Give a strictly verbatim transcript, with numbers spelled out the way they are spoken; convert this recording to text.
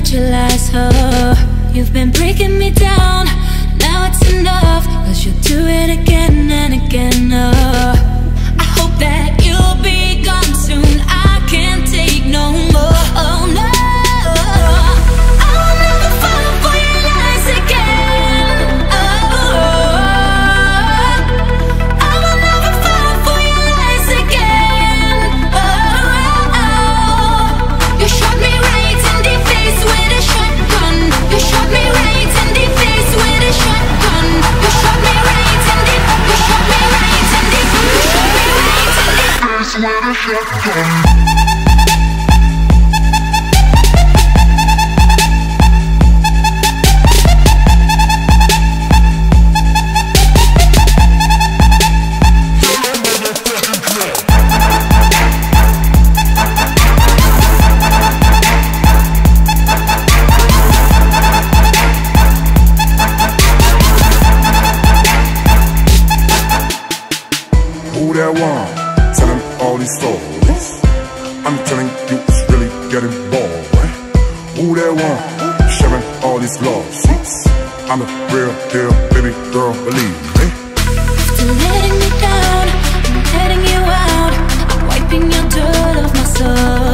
neutralize her. You've been breaking me down, now it's enough, cause you'll do it again and again. uh, I hope that you'll be gone soon, I can't take no more. Oh no, I will never fall for your lies again. Oh, I will never fall for your lies again. Oh, you shot me right in the face with a shotgun. You shot me right in the face with a shotgun. You shot me right in the, you shot me right in the, you shot me right in the face with a shotgun. Who that one? Telling all these stories. I'm telling you it's really getting boring. Who that one? Sharing all these love sheets. I'm the real deal, baby girl, believe me. After letting me down, I'm letting you out, I'm wiping your dirt off my soul.